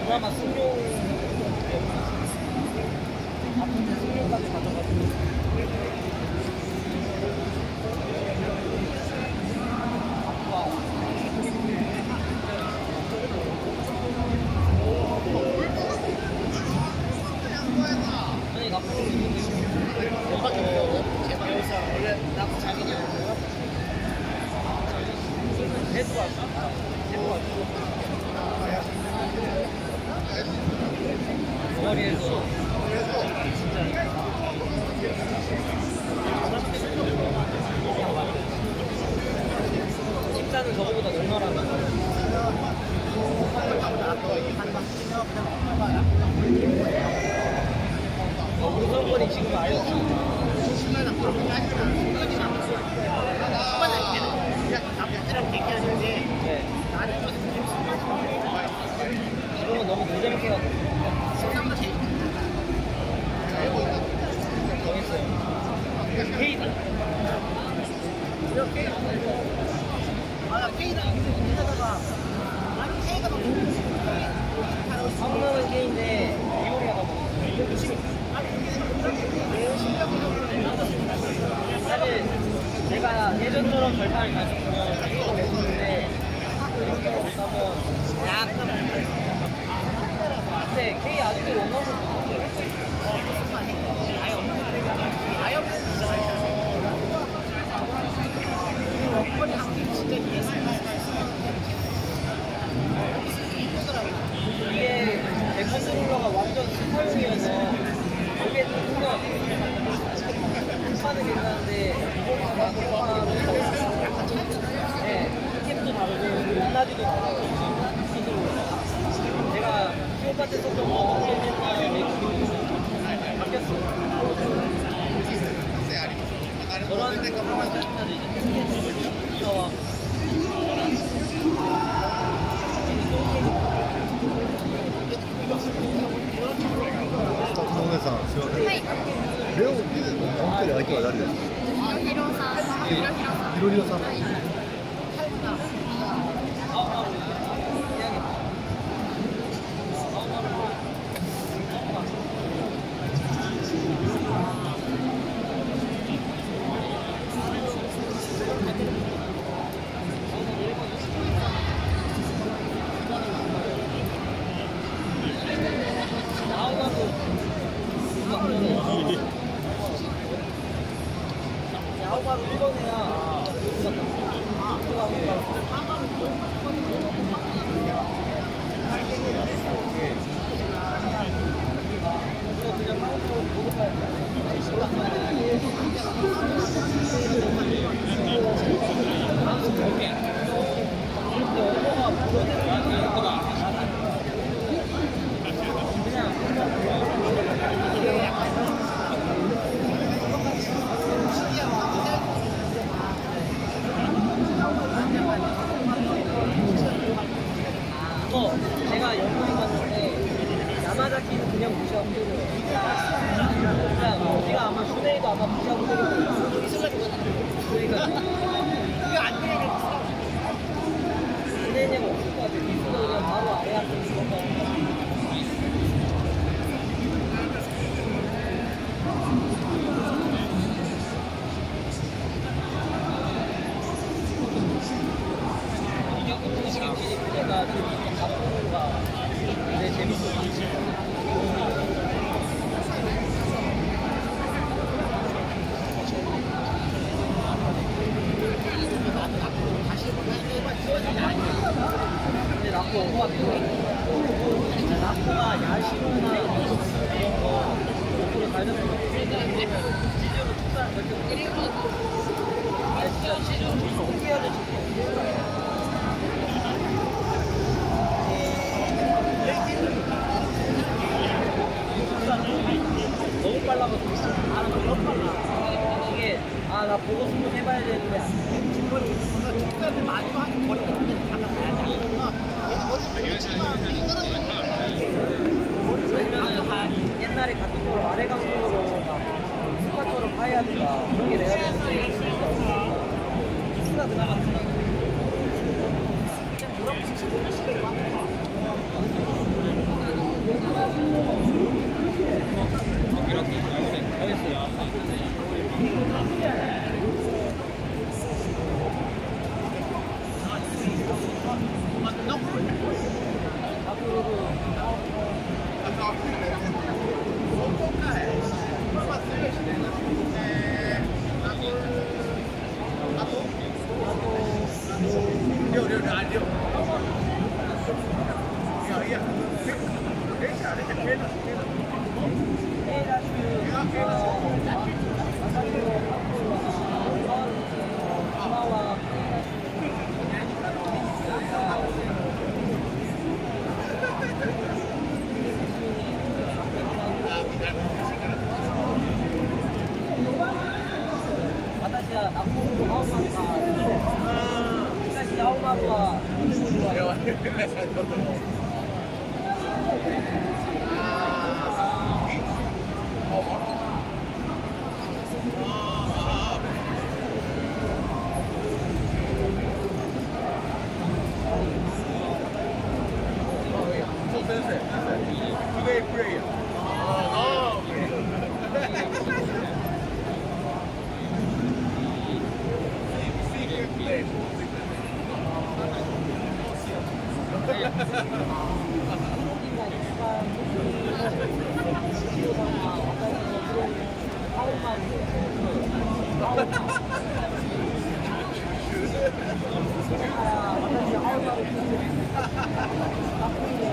그나마 승용 승용까지 가져가지고 아니 나쁘고 원래 나쁘 자기냐 대도 왔어 대도 왔어 동아리에서 진짜 식사는 저거보다 널널하다. 우선권이 지금 아예 없어. 이런 건 너무 노잼게 가지고. 정했어요. K다. 이렇게 K다. 여기다가 아니 K가 너무 사문화는 K인데 이용이가 너무 사실 내가 예전처럼 절판을 가지고 이거 내주는데 이렇게 못하면 약간 근데 K 아직도 원하고 아예 없는 아예 없는 이게 내 컨트롤러가 완전 스파용이어서 여기에 뜨면 한판은 괜찮은데 이거는 막판은 네, 캡도 다르고 높낮이도 다르고 내가 키오파 때 썼던 거 옛날에 바뀌었어. 저런 생각만 하는데 이제 レオって本当に相手は誰ですか？ヒロリオさん。 야구바로 1번이야. 그냥 마음으로 보고 가야 내가 연구해 봤는데 야마자키는 그냥 무시하고 때려요. 그냥 네가 아마 슈네이도 아마 무시하고 때려요. 그러니까 그게 안 되니까 슈네이가 없을 것 같아. 미스도 그냥 바로 아래한테 죽은 거. 내가 지금 작품가 되게 재밌어. 근데 라코 엄마 라코가 야시로나 이런 거 목으로 달렸으면 시즈로 축사를 그렇게 아니 진짜 시즈로 어떻게 해야 될지 너무 빨라가지고 너무 빨라. 이게 나 보고 승부 해봐야 되는데 중간에 많이 하는 거리가 아니면 옛날에 같은 거로 아래 강도로 스파처럼 파이하든가 그런 게 내가 되는데 스가 그나마 그냥 뭐라고 私は学校の青マンがしかし青マンはとても弱い。 Today prayer. Oh, secret place. 私は青マン